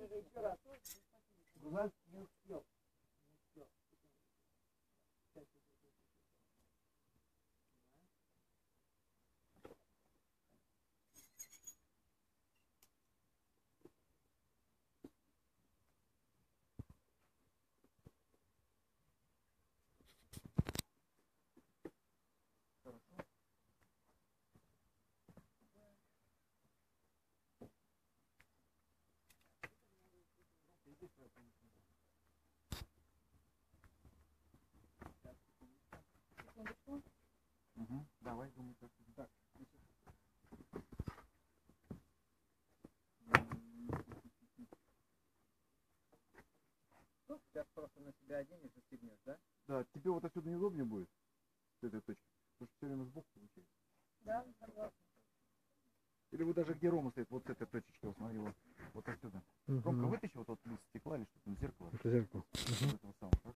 Глаз не успел. Угу. Давай, думай, как так. Ну, сейчас просто на себя оденешь, застегнешь, да? Да, тебе вот отсюда неудобнее будет, с этой точки, потому что все время сбоку получается. Да, согласна. Или вот даже где Рома стоит, вот с этой точечки, вот смотри, вот отсюда. Ромка, вытащи вот тот лист стекла или что-то, зеркало. Это зеркало.